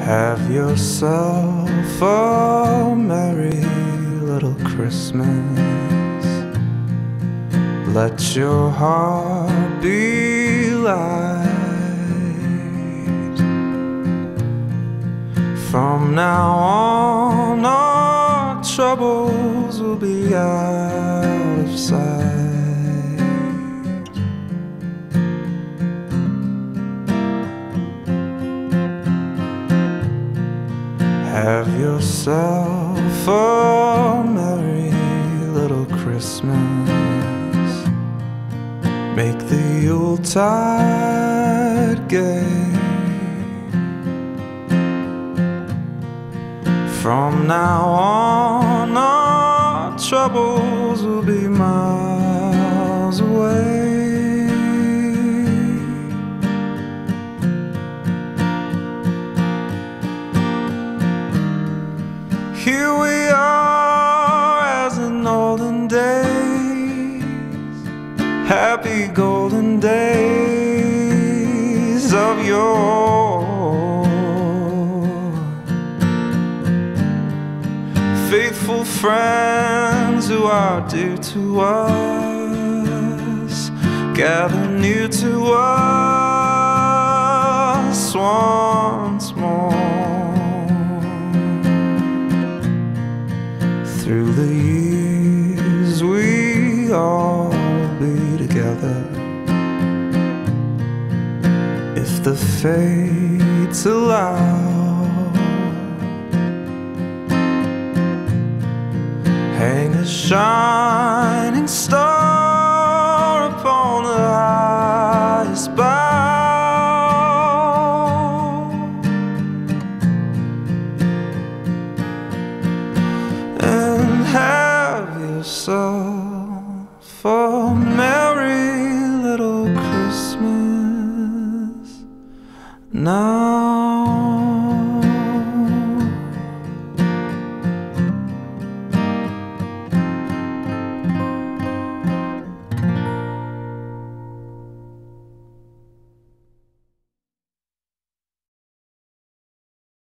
Have yourself a merry little Christmas. Let your heart be light. From now on, our troubles will be out of sight. Have yourself a merry little Christmas. Make the Yuletide gay. From now on, our troubles will be miles away. Here we are as in olden days, happy golden days of yore. Faithful friends who are dear to us gather near to us once more. Through the years we all be together, if the fates allow. Hang a shining star upon the highest bough, and have yourself a merry little Christmas now.